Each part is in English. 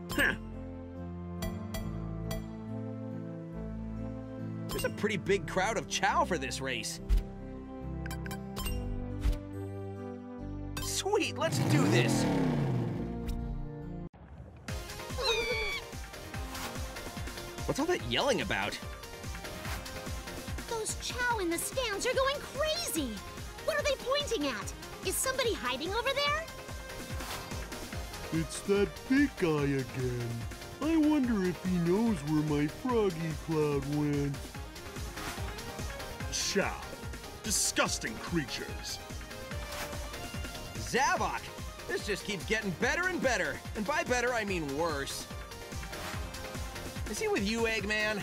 Huh. There's a pretty big crowd of chow for this race. Sweet, let's do this. What's all that yelling about? Those chow in the stands are going crazy. What are they pointing at? Is somebody hiding over there? It's that big guy again. I wonder if he knows where my froggy cloud went. Chow. Disgusting creatures. Zavok! This just keeps getting better and better. And by better, I mean worse. Is he with you, Eggman?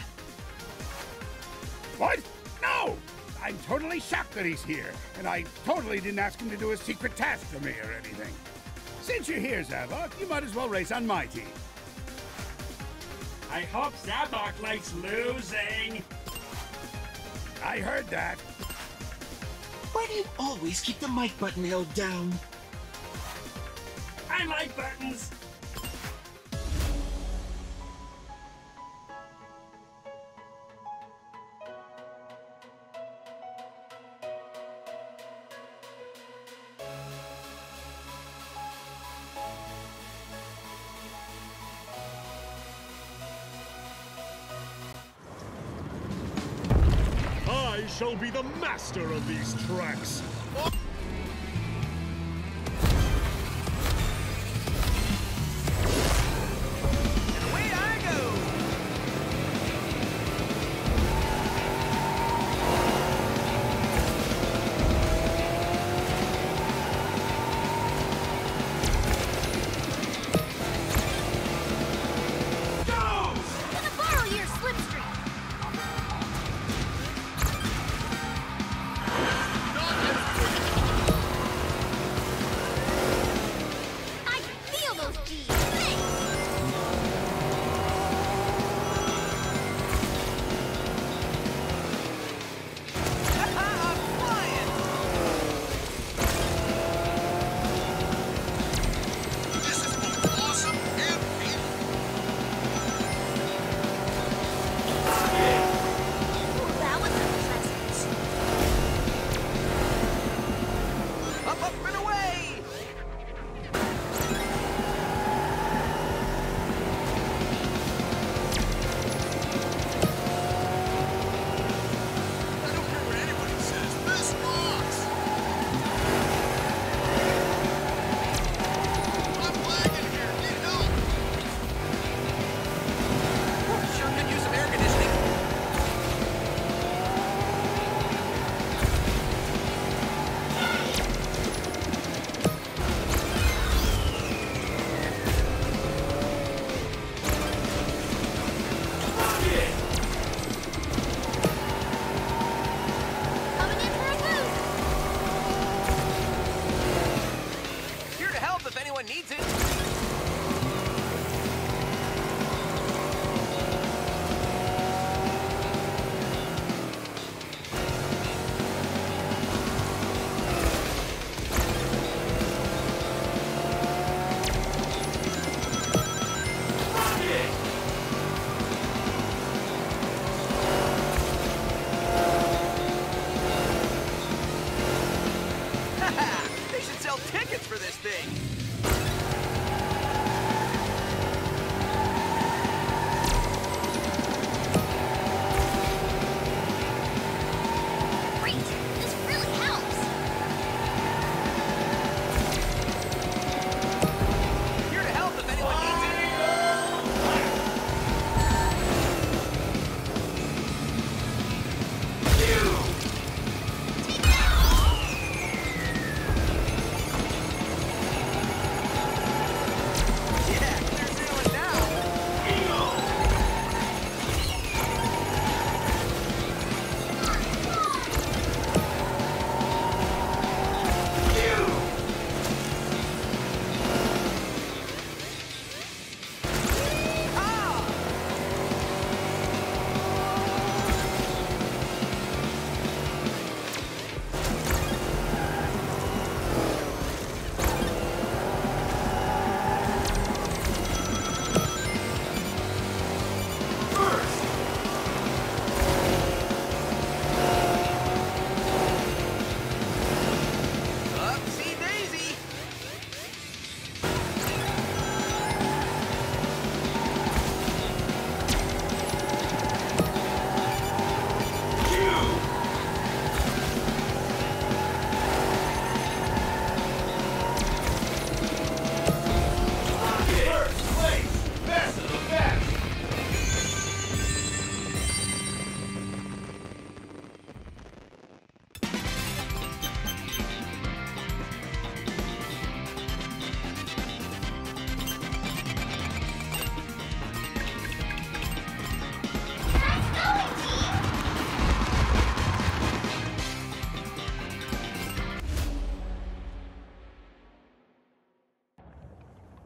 What? No! I'm totally shocked that he's here, and I totally didn't ask him to do a secret task for me or anything. Since you're here, Zavok, you might as well race on my team. I hope Zavok likes losing. I heard that. Why do you always keep the mic button held down? I like buttons. I shall be the master of these tracks.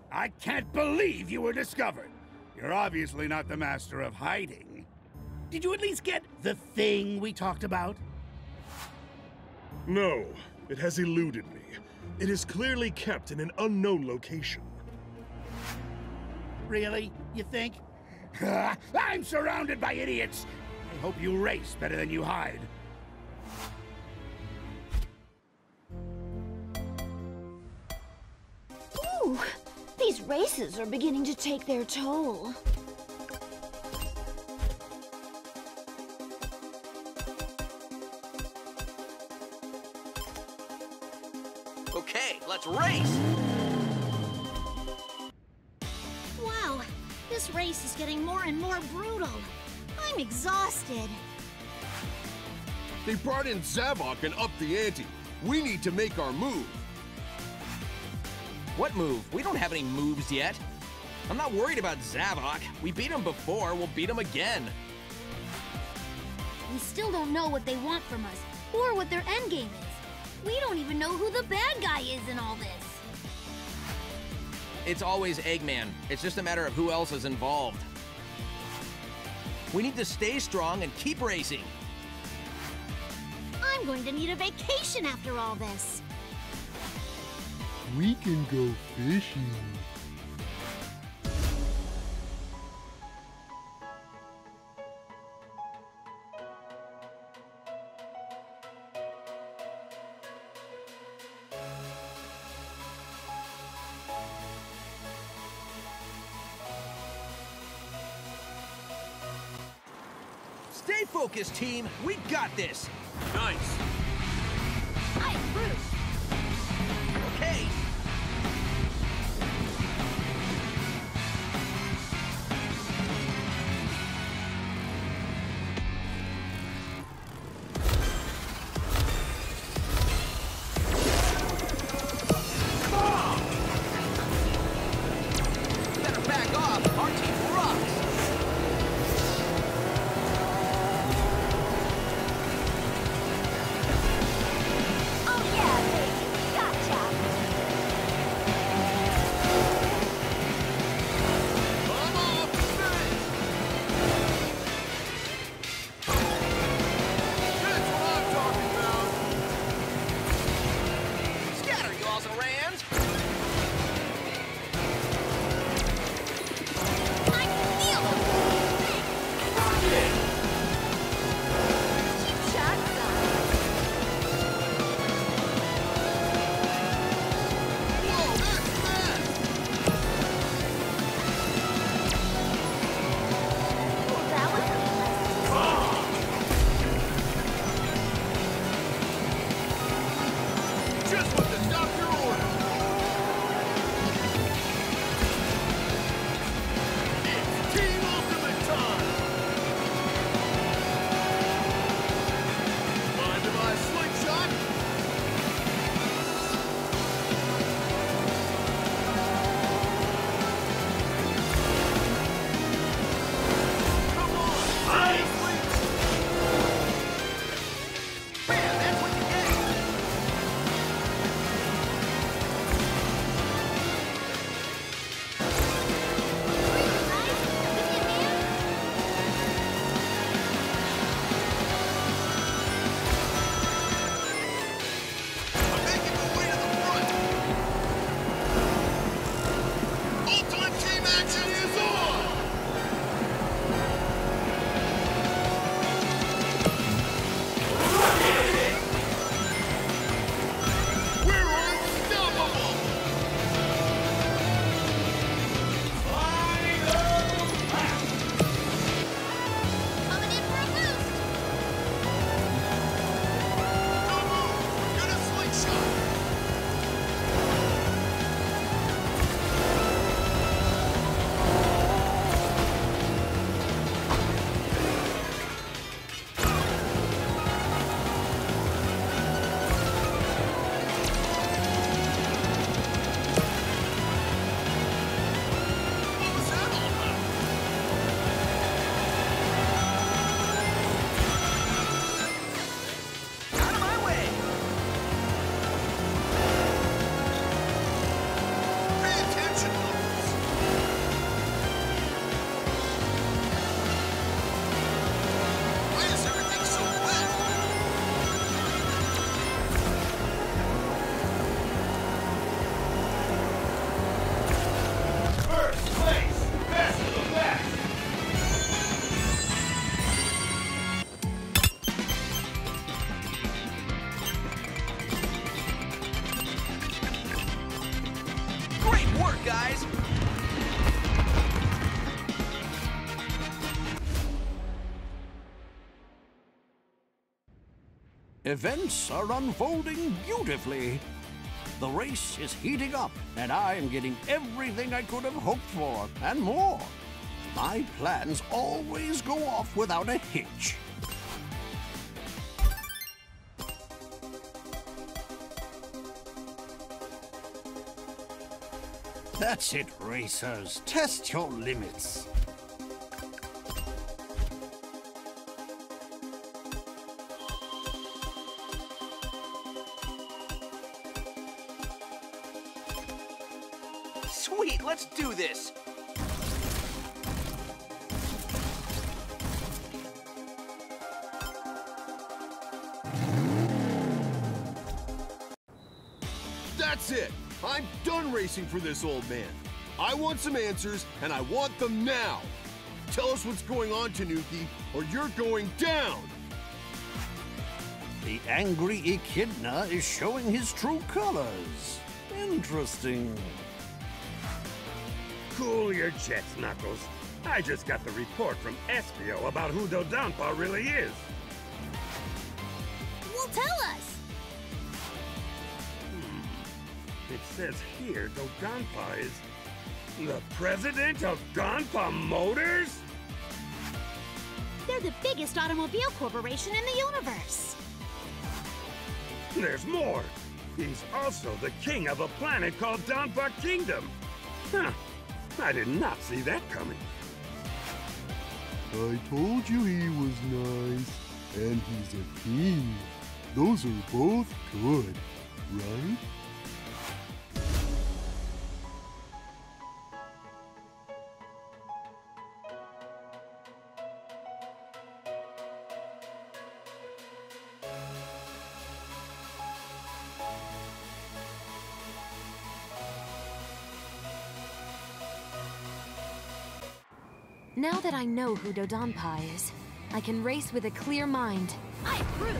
I can't believe you were discovered. You're obviously not the master of hiding. Did you at least get the thing we talked about? No, it has eluded me. It is clearly kept in an unknown location. Really? You think? I'm surrounded by idiots! I hope you race better than you hide. Ooh, these races are beginning to take their toll. Okay, let's race! Wow, this race is getting more and more brutal. I'm exhausted. They brought in Zavok and upped the ante. We need to make our move. What move? We don't have any moves yet. I'm not worried about Zavok. We beat him before, we'll beat him again. We still don't know what they want from us, or what their endgame is. We don't even know who the bad guy is in all this. It's always Eggman. It's just a matter of who else is involved. We need to stay strong and keep racing. I'm going to need a vacation after all this. We can go fishing. Stay focused, team. We got this. Nice. I approve. Okay. Better back off. Our team rocks. Events are unfolding beautifully. The race is heating up, and I am getting everything I could have hoped for, and more. My plans always go off without a hitch. That's it, racers. Test your limits. Sweet, let's do this! That's it! I'm done racing for this old man. I want some answers, and I want them now. Tell us what's going on, Tanuki, or you're going down! The angry echidna is showing his true colors. Interesting. Cool your jets, Knuckles. I just got the report from Espio about who Dodonpa really is. Well, tell us! It says here Dodonpa is the president of Donpa Motors? They're the biggest automobile corporation in the universe. There's more. He's also the king of a planet called Donpa Kingdom. Huh. I did not see that coming. I told you he was nice, and he's a king. Those are both good, right? Now that I know who Dodonpa is, I can race with a clear mind. I approve.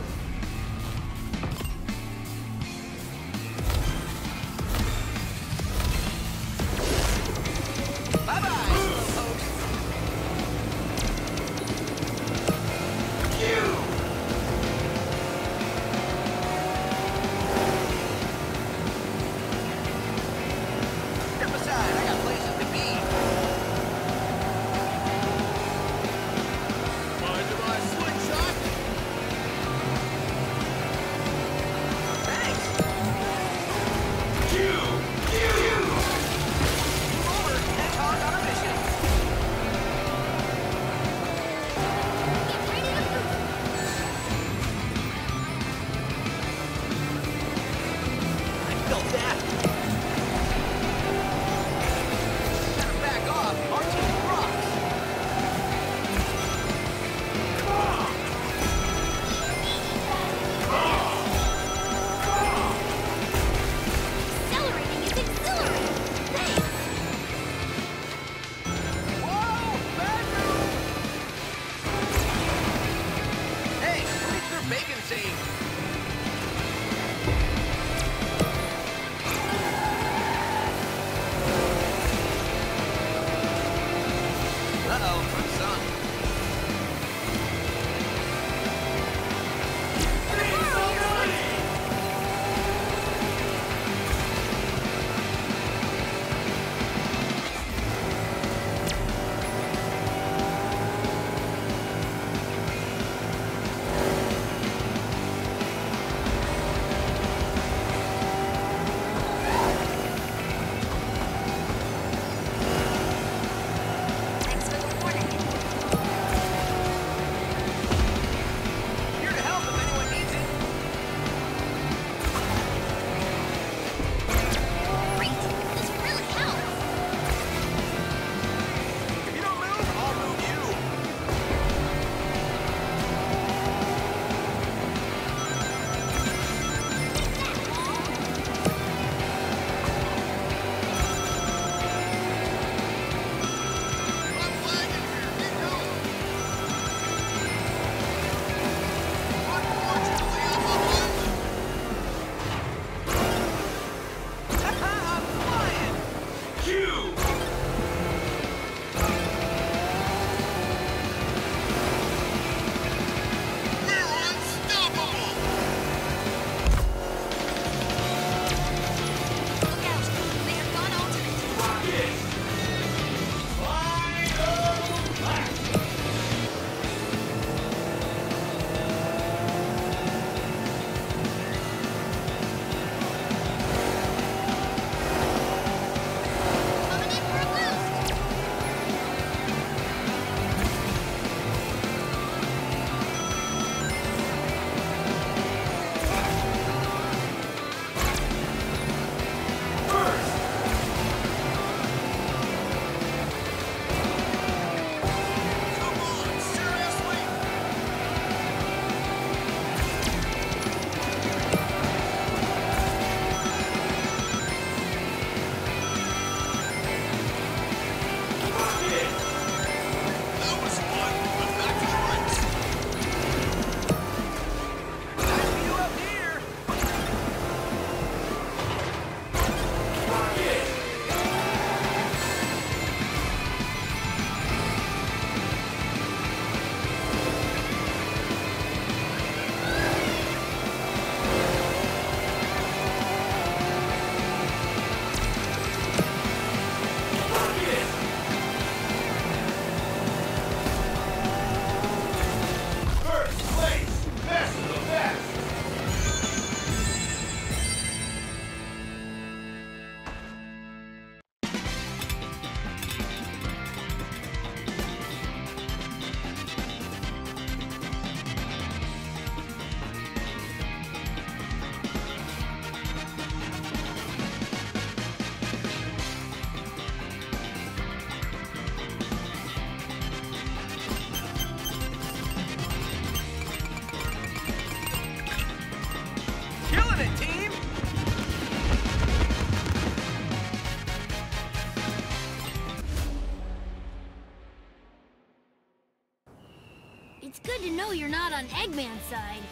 It's good to know you're not on Eggman's side.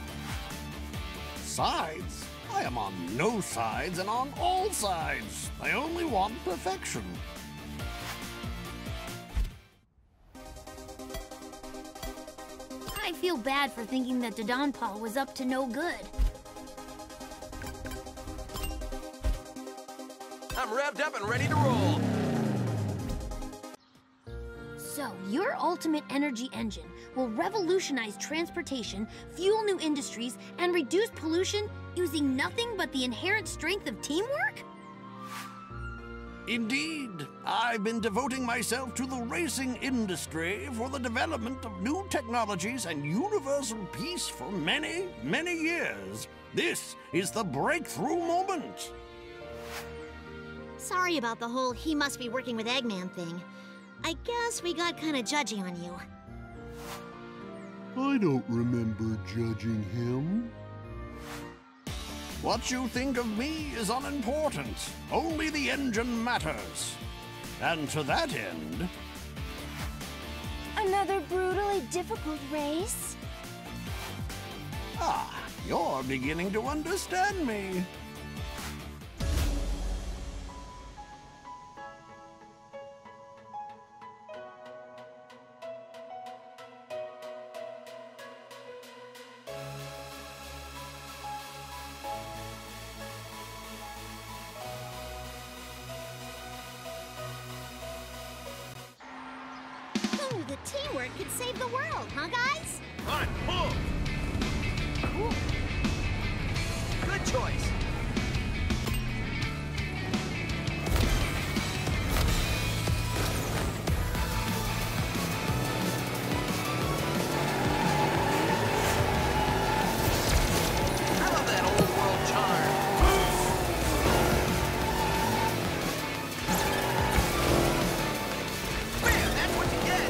Sides? I am on no sides and on all sides. I only want perfection. I feel bad for thinking that Dodonpa was up to no good. I'm revved up and ready to roll. So, your ultimate energy engine will revolutionize transportation, fuel new industries, and reduce pollution using nothing but the inherent strength of teamwork? Indeed, I've been devoting myself to the racing industry for the development of new technologies and universal peace for many, many years. This is the breakthrough moment. Sorry about the whole he must be working with Eggman thing. I guess we got kinda judgy on you. I don't remember judging him. What you think of me is unimportant. Only the engine matters. And to that end... Another brutally difficult race? Ah, you're beginning to understand me. Ooh, the teamwork could save the world, huh, guys? I'm pumped! Cool. Good choice. I love that old world charm. Bam, that's what you get.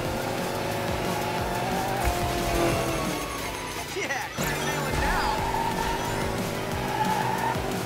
Yeah, you're sailing now.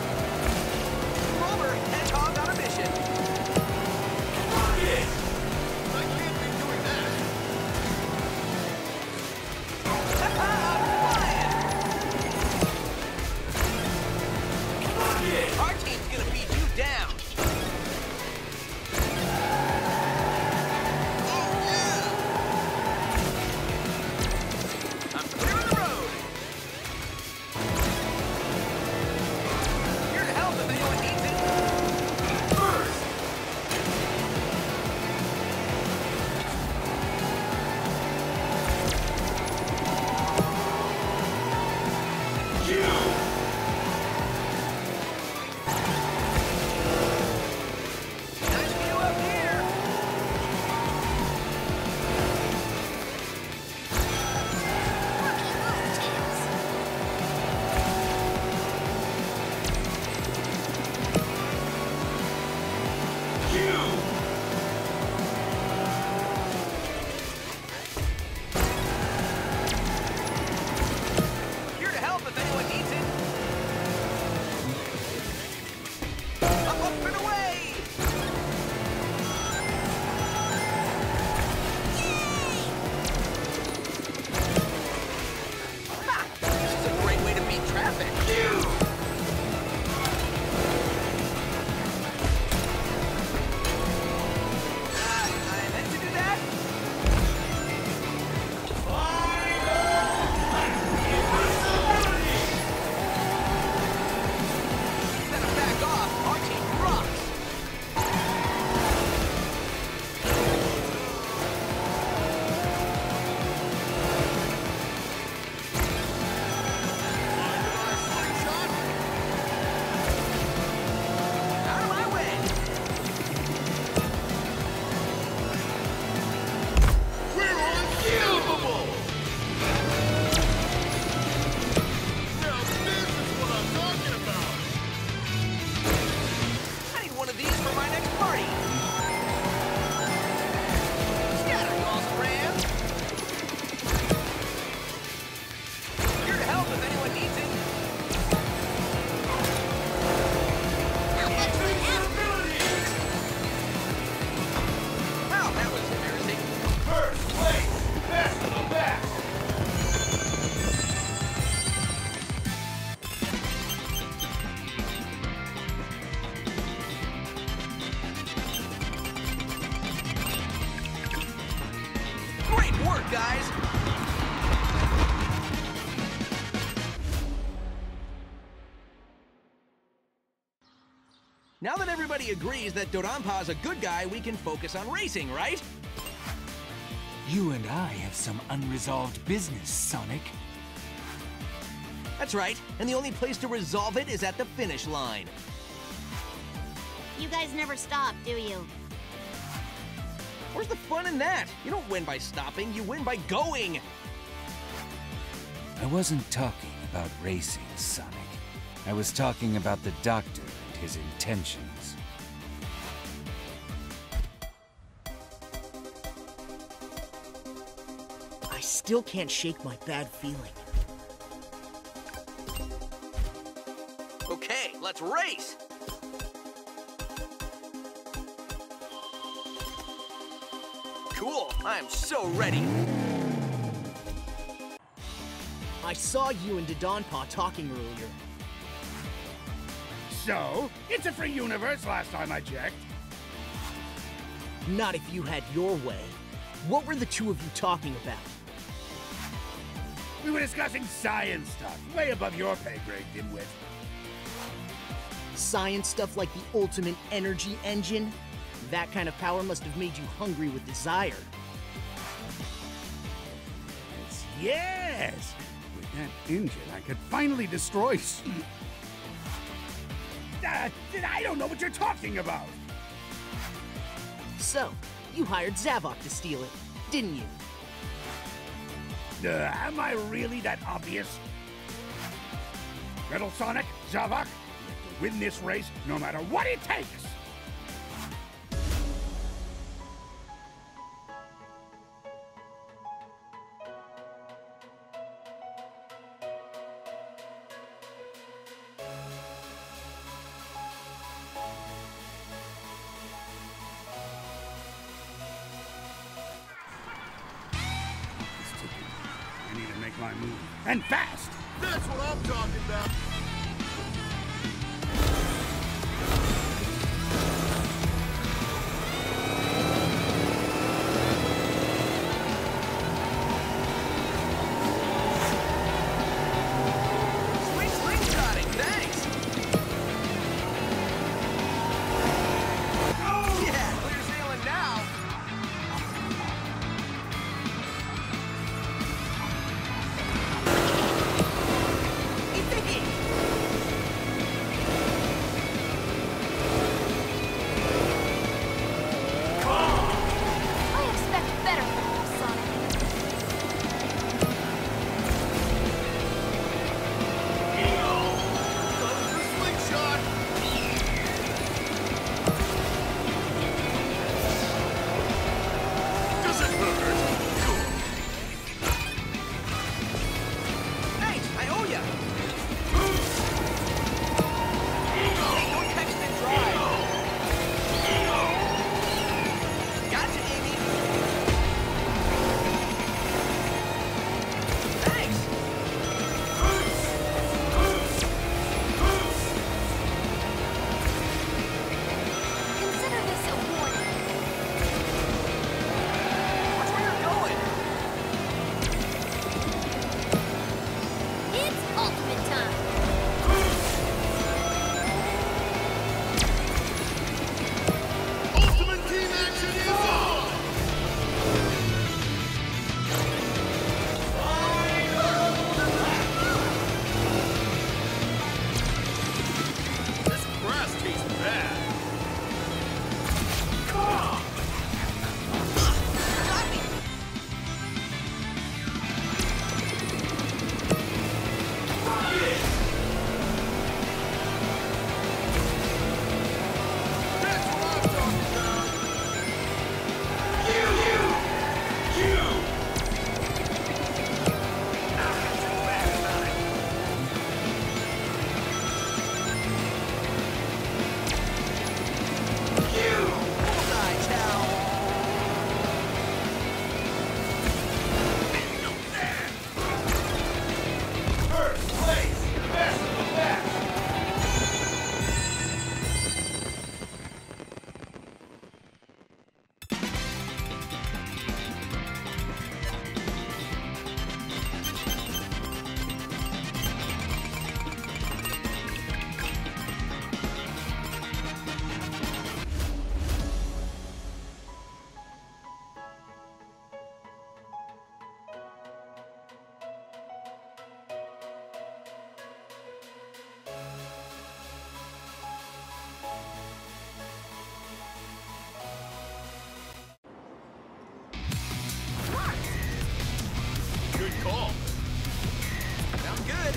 guys. Now that everybody agrees that Dodonpa's a good guy, we can focus on racing, right? You and I have some unresolved business, Sonic. That's right, and the only place to resolve it is at the finish line. You guys never stop, do you? Where's the fun in that? You don't win by stopping, you win by going! I wasn't talking about racing, Sonic. I was talking about the Doctor and his intentions. I still can't shake my bad feeling. Okay, let's race! Cool, I'm so ready! I saw you and Dodonpa talking earlier. So, it's a free universe last time I checked. Not if you had your way. What were the two of you talking about? We were discussing science stuff, way above your pay grade, dimwit. Science stuff like the ultimate energy engine? That kind of power must have made you hungry with desire. Yes! With that engine, I could finally destroy... I don't know what you're talking about! So, you hired Zavok to steal it, didn't you? Am I really that obvious? Metal Sonic, Zavok, we have to win this race no matter what it takes! I need to make my move. And fast! That's what I'm talking about! Sweet slingshotting, thanks! Oh! Yeah, clear sailing now! call. Sounds good.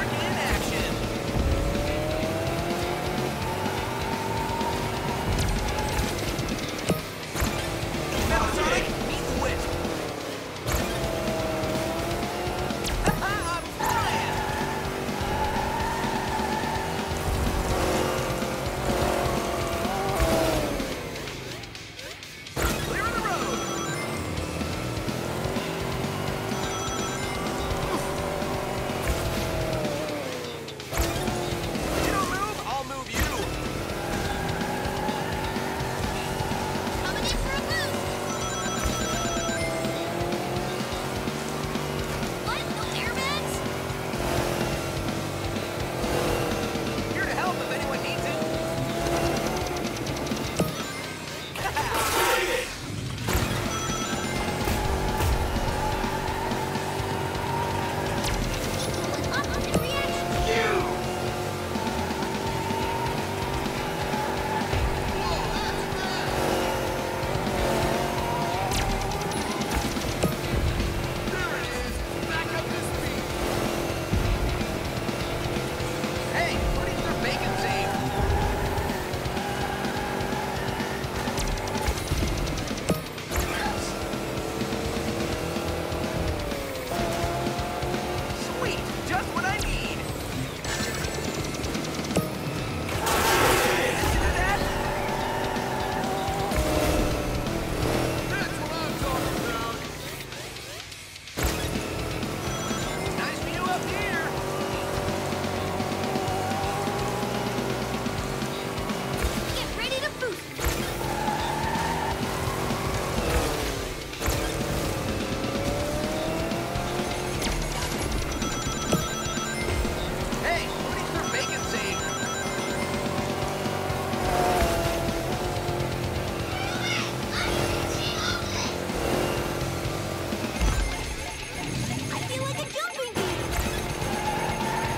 Spark in action! Metal Sonic, meet the Wisp! I'm flying! Clear the road! You don't move, I'll move you! Coming in for a boost! What? No airbags? Here to help if anyone needs it. Opposite reaction! There it is! Back up to speed! Hey, putting through bacon save. Sweet, just what I need. That's what I'm talking about! Nice view up here. Get ready to boost! Hey, putting through bacon save. I feel like a jumping bean!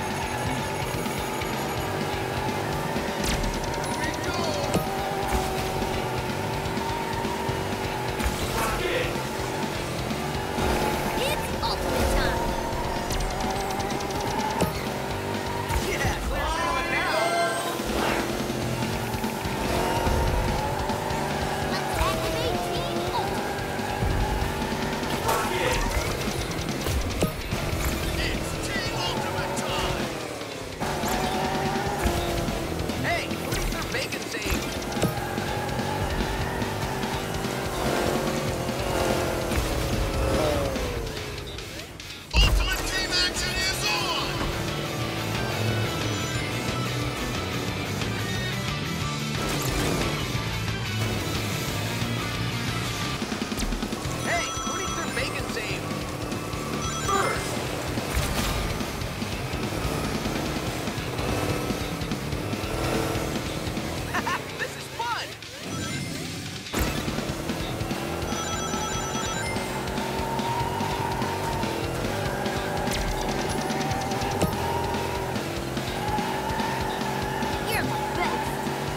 It's ultimate time! Yeah, clear sailing now. Let's activate Team Ultimate! It's Team Ultimate time! Hey, putting through bacon save. Ultimate team action is on! Hey, putting through bacon save. This is fun. You're the best!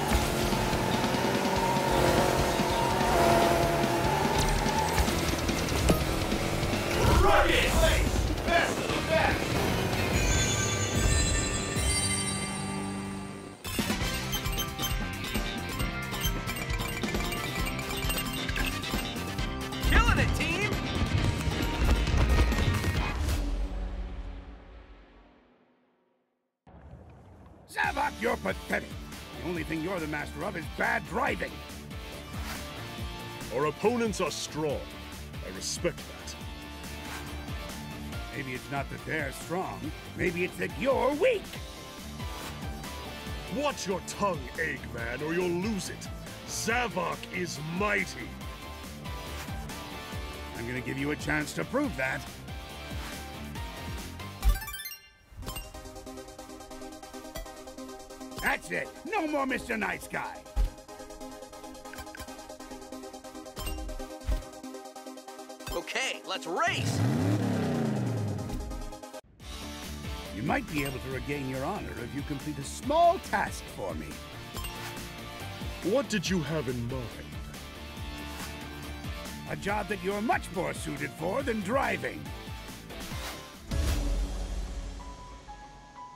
Killing it, team. Zavok, you're pathetic. The only thing you're the master of is bad driving. Our opponents are strong. I respect that. Maybe it's not that they're strong. Maybe it's that you're weak. Watch your tongue, Eggman, or you'll lose it. Zavok is mighty. I'm gonna give you a chance to prove that. That's it. No more Mr. Nice Guy. Okay, let's race. You might be able to regain your honor if you complete a small task for me. What did you have in mind? A job that you're much more suited for than driving.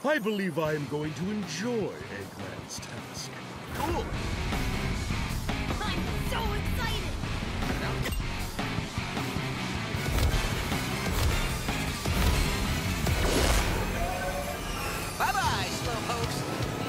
I believe I am going to enjoy Eggman's task. Cool. I'm so excited! Bye-bye, slowpokes.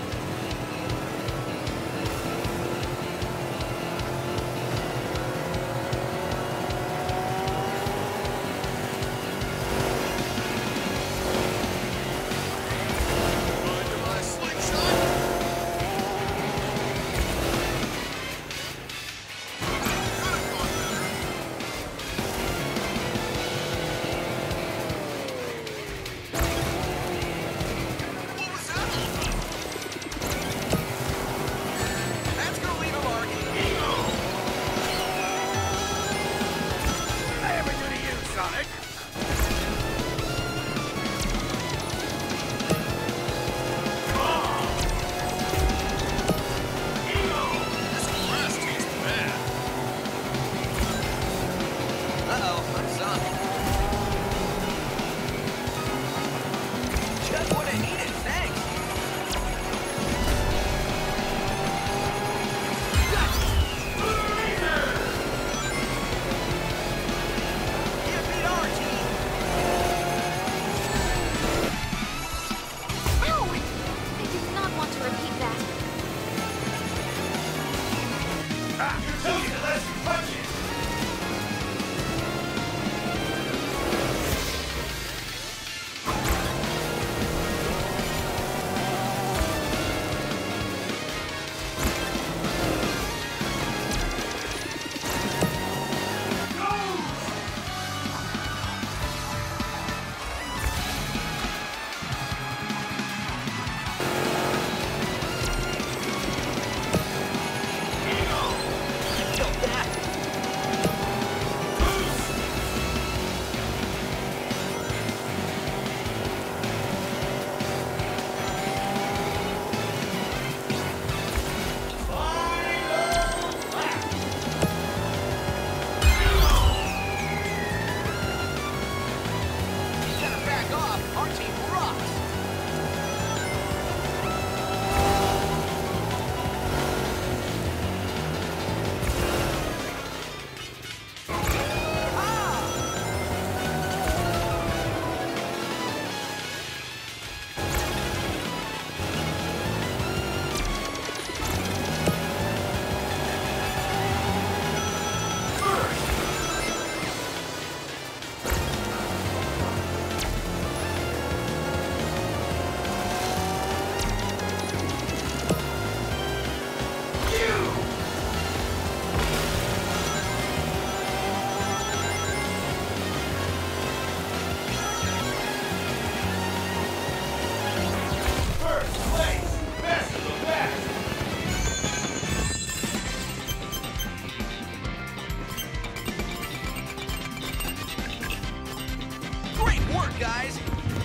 Guys.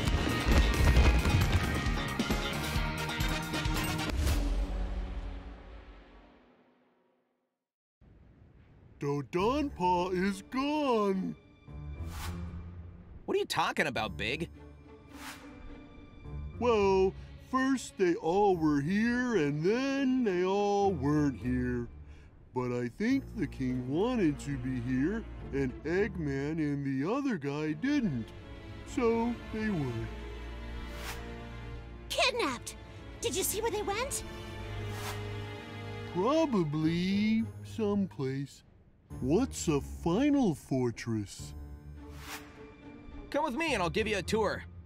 Dodonpaw is gone. What are you talking about, Big? Well, first they all were here, and then they all weren't here. But I think the king wanted to be here, and Eggman and the other guy didn't. So they weren't. Kidnapped! Did you see where they went? Probably someplace. What's a final fortress? Come with me and I'll give you a tour.